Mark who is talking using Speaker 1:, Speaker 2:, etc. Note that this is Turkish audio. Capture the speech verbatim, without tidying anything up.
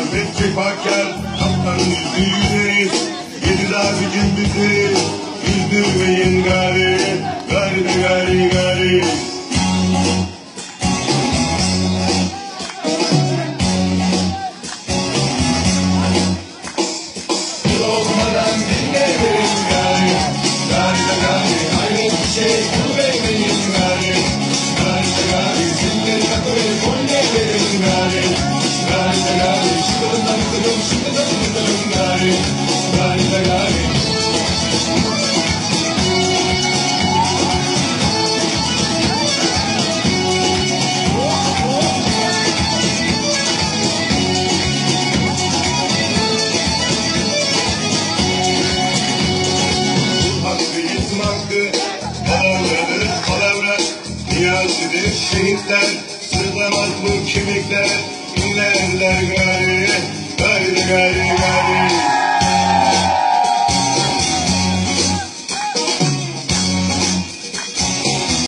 Speaker 1: Bekçi Faker, kaptanın yüzü yüzeyiz. Yedi dağcıcın bizi, yüzdürmeyin gari, gari de gari gari. Olmadan dinlemeyin gari, gari de gari, aynı şey bu beymeyin gari. Gari de gari, zinleri takmayın, oynayın gari. Gari de gari, şıkırından kırım, şıkırından kırım gari. Gari de gari. Palavradır palavra, niyazıdır şehitler, sırlamaz bu kemikler, inlerler gari, gari de gari.